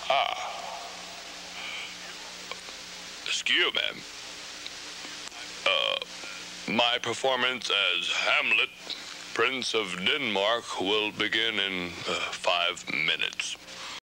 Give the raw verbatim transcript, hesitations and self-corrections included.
Ah, excuse you, ma'am. Uh, my performance as Hamlet, Prince of Denmark, will begin in uh, five minutes.